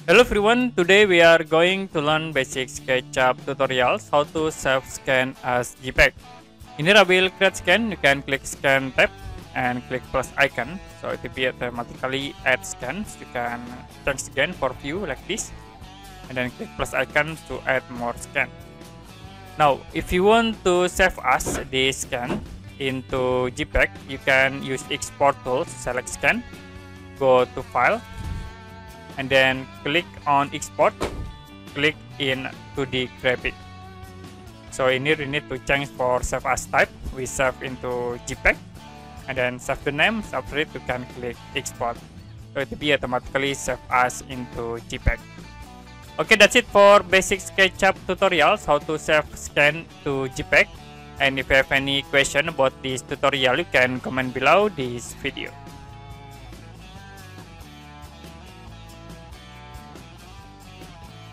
Hello everyone, today we are going to learn basic Sketchup tutorials how to save scan as JPEG. In here I will create scan, you can click scan tab and click plus icon, so it will be automatically add scans. You can change again for view like this and then click plus icon to add more scan. Now if you want to save as this scan into JPEG, you can use export tool, select scan, go to file and then click on export, click in 2D graphic. So in here you need to change for save as type, we save into JPEG and then save the name. After it you can click export, so it will be automatically save as into JPEG. Okay, that's it for basic SketchUp tutorials how to save scan to JPEG. And if you have any question about this tutorial, you can comment below this video.